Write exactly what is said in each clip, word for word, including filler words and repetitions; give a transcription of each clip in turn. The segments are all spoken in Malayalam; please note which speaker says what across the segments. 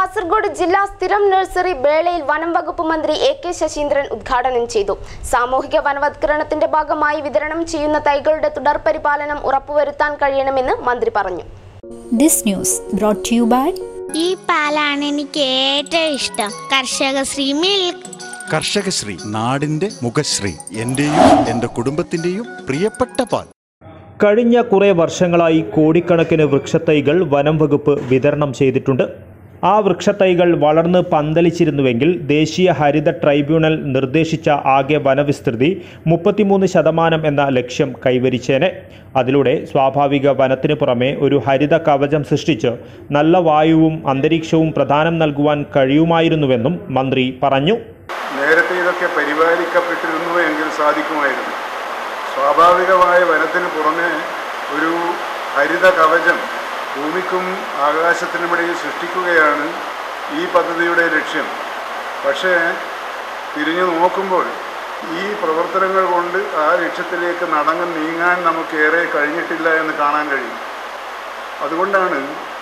Speaker 1: കാസർഗോഡ് ജില്ലാ സ്ഥിരം നഴ്സറി ബേളയിൽ വനം വകുപ്പ് മന്ത്രി എ കെ ശശീന്ദ്രൻ ഉദ്ഘാടനം ചെയ്തു. സാമൂഹിക വനവത്കരണത്തിന്റെ ഭാഗമായി വിതരണം ചെയ്യുന്ന തൈകളുടെ തുടർ പരിപാലനം ഉറപ്പുവരുത്താൻ കഴിയണമെന്ന് മന്ത്രി പറഞ്ഞു.
Speaker 2: This news brought to you by
Speaker 3: ഈ പാലാണ് എനിക്ക് ഏറ്റവും ഇഷ്ടം. കർഷകശ്രീ മിൽക്ക്.
Speaker 4: കർഷകശ്രീ നാടിന്റെ മുഖശ്രീ, എന്റെയും എന്റെ കുടുംബത്തിന്റെയും പ്രിയപ്പെട്ട പാൽ.
Speaker 5: കഴിഞ്ഞ കുറേ വർഷങ്ങളായി കോടിക്കണക്കിന് വൃക്ഷത്തൈകൾ വനം വകുപ്പ് വിതരണം ചെയ്തിട്ടുണ്ട്. ആ വൃക്ഷത്തൈകൾ വളർന്ന് പന്തലിച്ചിരുന്നുവെങ്കിൽ ദേശീയ ഹരിത ട്രൈബ്യൂണൽ നിർദ്ദേശിച്ച ആകെ വനവിസ്തൃതി മുപ്പത്തിമൂന്ന് ശതമാനം എന്ന ലക്ഷ്യം കൈവരിച്ചേനെ. അതിലൂടെ സ്വാഭാവിക വനത്തിന് പുറമെ ഒരു ഹരിത കവചം സൃഷ്ടിച്ച് നല്ല വായുവും അന്തരീക്ഷവും പ്രദാനം നൽകുവാൻ കഴിയുമായിരുന്നുവെന്നും മന്ത്രി പറഞ്ഞു.
Speaker 6: നേരത്തെ ഇതൊക്കെ പരിപാലിക്കപ്പെട്ടിരുന്നു എങ്കിൽ സാധിക്കുമായിരുന്നു. സ്വാഭാവികമായ വനത്തിന് പുറമെ ഒരു ഹരിത കവചം ഭൂമിക്കും ആകാശത്തിനുമിടയിൽ സൃഷ്ടിക്കുകയാണ് ഈ പദ്ധതിയുടെ ലക്ഷ്യം. പക്ഷേ തിരിഞ്ഞു നോക്കുമ്പോൾ ഈ പ്രവർത്തനങ്ങൾ കൊണ്ട് ആ ലക്ഷ്യത്തിലേക്ക് നടന്ന് നീങ്ങാൻ നമുക്കേറെ കഴിഞ്ഞിട്ടില്ല എന്ന് കാണാൻ കഴിയും. അതുകൊണ്ടാണ്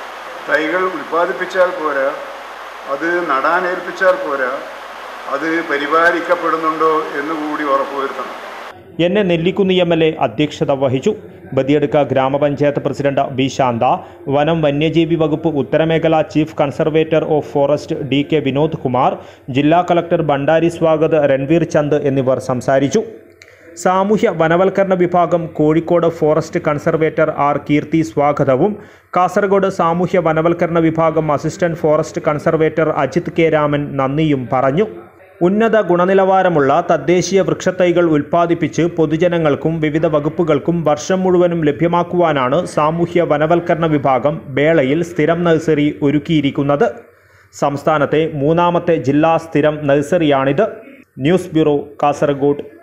Speaker 6: തൈകൾ ഉൽപ്പാദിപ്പിച്ചാൽ പോരാ, അത് നടാനേൽപ്പിച്ചാൽ പോരാ, അത് പരിപാലിക്കപ്പെടുന്നുണ്ടോ എന്നുകൂടി ഉറപ്പുവരുത്തണം.
Speaker 5: എന്നെ നെല്ലിക്കുന്നി എം എൽ എ അധ്യക്ഷത വഹിച്ചു. ബദിയടുക്ക ഗ്രാമപഞ്ചായത്ത് പ്രസിഡന്റ് ബി ശാന്ത, വനം വന്യജീവി വകുപ്പ് ഉത്തരമേഖല chief conservator of forest D K Vinod Kumar, ജില്ലാ കളക്ടർ ഭണ്ഡാരി സ്വാഗത് രൺവീർ ചന്ദ് എന്നിവർ സംസാരിച്ചു. സാമൂഹ്യ വനവൽക്കരണ വിഭാഗം Kozhikode forest conservator R Keerthi സ്വാഗതവും, കാസർഗോഡ് സാമൂഹ്യ വനവൽക്കരണ വിഭാഗം assistant forest conservator Ajith K Raman നന്ദിയും പറഞ്ഞു. ഉന്നത ഗുണനിലവാരമുള്ള തദ്ദേശീയ വൃക്ഷത്തൈകൾ ഉൽപ്പാദിപ്പിച്ച് പൊതുജനങ്ങൾക്കും വിവിധ വകുപ്പുകൾക്കും വർഷം മുഴുവനും ലഭ്യമാക്കുവാനാണ് സാമൂഹ്യ വനവൽക്കരണ വിഭാഗം ബേളയിൽ സ്ഥിരം നഴ്സറി ഒരുക്കിയിരിക്കുന്നത്. സംസ്ഥാനത്തെ മൂന്നാമത്തെ ജില്ലാ സ്ഥിരം നഴ്സറിയാണിത്. News bureau, Kasaragod.